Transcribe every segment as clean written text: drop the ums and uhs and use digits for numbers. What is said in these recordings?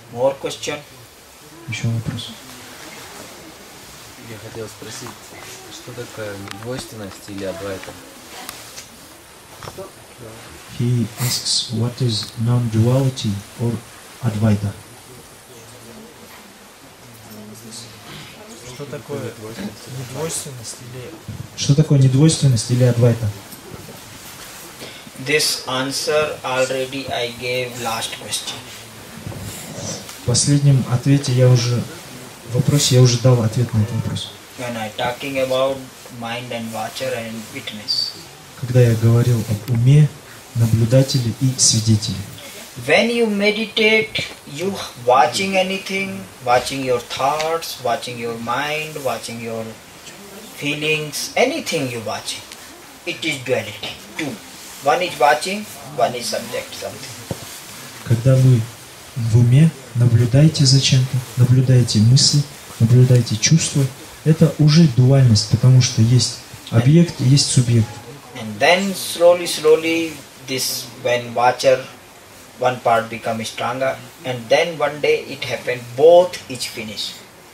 More question? Еще вопрос. Я хотел спросить, что такое двойственность или адвайта? He asks what is non-duality or Advaita. Что такое недвойственность или... Что такое недвойственность или Адвайта? This answer already I gave last question. В последнем ответе вопросе я уже дал ответ на этот вопрос. When I talking about mind and watcher and witness. Когда я говорил об уме, наблюдателе и свидетеле. When you meditate, you watching anything, watching your thoughts, watching your mind, watching your feelings, anything you watching. It is duality. Two. One is watching, one is subject something. Когда вы в уме наблюдаете за чем-то, наблюдаете мысли, наблюдаете чувства, это уже дуальность, потому что есть объект и есть субъект. And then slowly, this when watcher, one part becomes stronger, and then one day it happened, both is finished.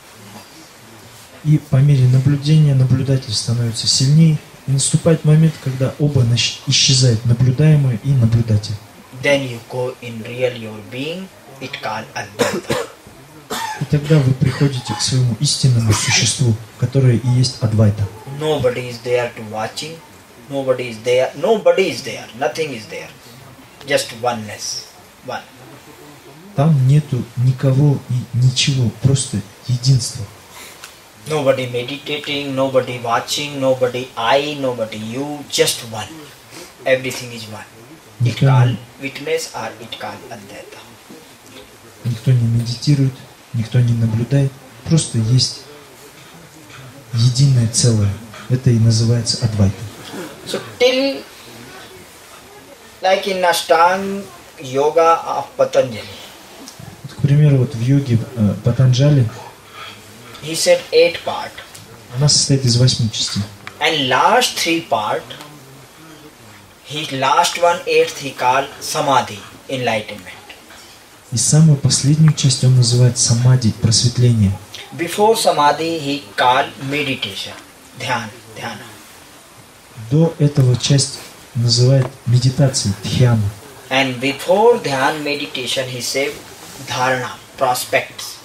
И по мере наблюдения наблюдатель становится сильнее, и наступает момент, когда оба исчезают, наблюдаемое и наблюдатель. Then you go in real your being, it called Advaita. И тогда вы приходите к своему истинному существу, которое и есть Адвайта. Nobody is there to watching, nobody is there, nothing is there. Just oneness, one. Там нету никого и ничего, просто единство. Nobody meditating, nobody watching, nobody I, nobody you, just one. Everything is one. It called witness or it called Advaita. Никто не медитирует, никто не наблюдает, просто есть единое целое. Это и называется Адвайта. So till, like in Ashtanga Yoga of Patanjali, Вот, к примеру, вот в йоге Патанджали he said 8 part. она состоит из 8 частей. And last 3 part, his last one, 8th, he called Samadhi, enlightenment. И самую последнюю часть он называет самади, просветление. Before Samadhi, he called meditation, dhyana. До этого часть называет медитацией, дхьяна. And before dhyana meditation, he said dharana, prospects.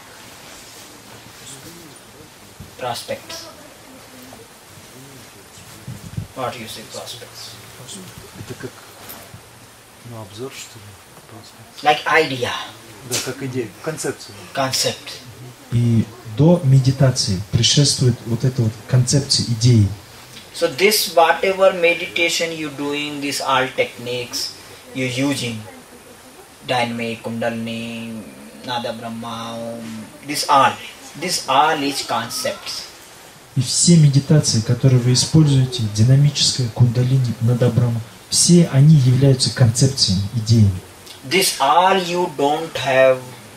What you say, prospects? Это как, обзор, что ли? Просто. Like idea, Да, как идея, концепция. concept. И до медитации предшествует вот эта вот концепция идеи. So this whatever meditation you doing, these all techniques you using, dynamic, kundalini, nada brahma, this all is concepts. И все медитации, которые вы используете, динамическая, кундалини, надабрама, все они являются концепциями, идеями. This all you don't have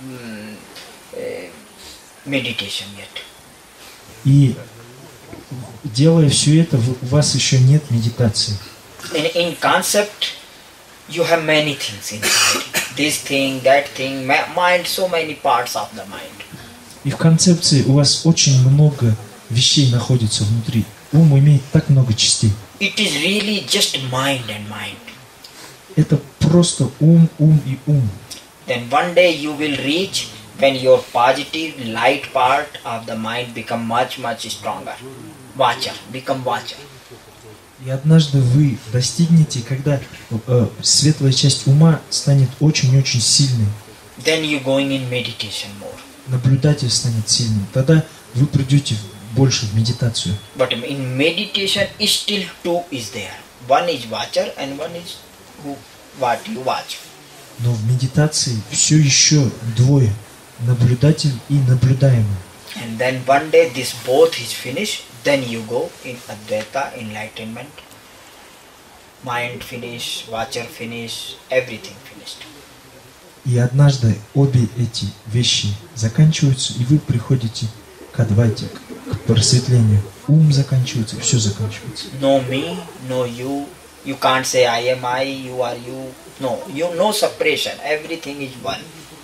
meditation yet. И делая все это, у вас еще нет медитации. In concept, you have many things inside. This thing, that thing, mind, so many parts of the mind. И в концепции у вас очень много вещей находится внутри. Ум имеет так много частей. It is really just mind and mind. Это просто ум и ум. Then one day you will reach when your positive light part of the mind become much stronger. Become watcher. И однажды вы достигнете, когда светлая часть ума станет очень-очень сильной. Then you going in meditation more. Наблюдатель станет сильным. Тогда вы придете больше в медитацию. But in meditation, still two is there. One is watcher and one is what you watch. Но в медитации все еще двое. Наблюдатель и наблюдаемый. And then one day this both is finished. Then you go in Advaita, enlightenment. Mind finish, watcher finish, everything finished. И однажды обе эти вещи заканчиваются, и вы приходите к Адвайте, к просветлению. Ум заканчивается, все заканчивается. No me, no you. You can't say I am I, you are you. No, no separation. Everything is one.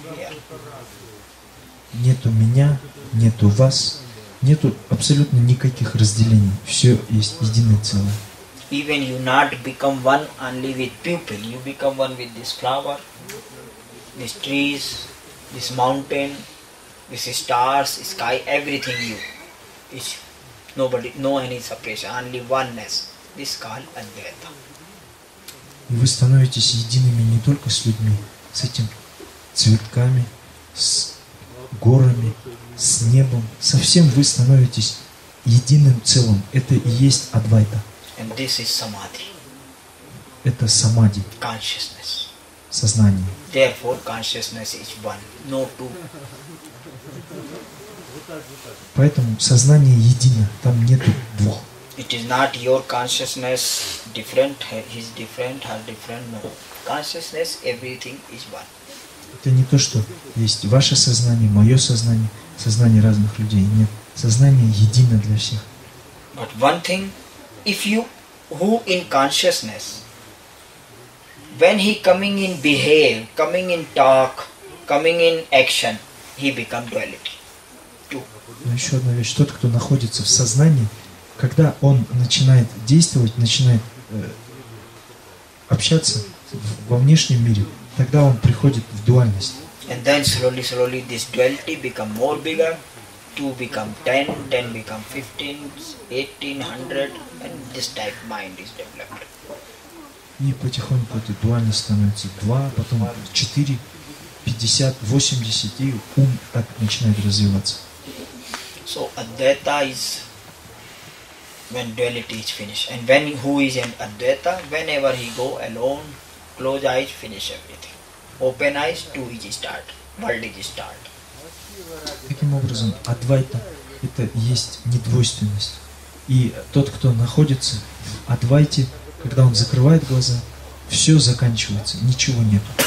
Yeah. Нету меня, нету вас, нету абсолютно никаких разделений. Все есть единое целое. Even you not become one only with people, you become one with this flower, these trees, this mountain, these stars, sky, everything you. Is nobody, no any separation, only oneness. This called Advaita. И вы становитесь едиными не только с людьми, с этим цветками, с горами, с небом. Совсем вы становитесь единым целым. Это и есть Адвайта. And this is Samadhi, Это самади, consciousness. сознание. Therefore, consciousness is one, no two. Поэтому сознание едино, там нету двух. It is not your consciousness different, his different, her different, no. Consciousness, everything is one. Это не то, что есть ваше сознание, мое сознание, сознание разных людей. Нет, сознание едино для всех. But one thing, if you, who in consciousness, when he coming in behave, coming in talk, coming in action, he become duality. Two. Но еще одна вещь. Тот, кто находится в сознании, когда он начинает действовать, начинает общаться во внешнем мире, тогда он приходит в дуальность. And then slowly, slowly this duality become more bigger, 2 become 10, 10 become 15, 18, 100, and this type mind is developed. И потихоньку эта дуальность становится 2, потом 4, 50, 80, и ум так начинает развиваться. So Advaita is when duality is finished. And when who is in Advaita, whenever he go alone, close eyes, finish everything. Open eyes, 2 is start. World is start. Таким образом, Адвайта – это и есть недвойственность. И тот, кто находится в Адвайте, когда он закрывает глаза, все заканчивается, ничего нету.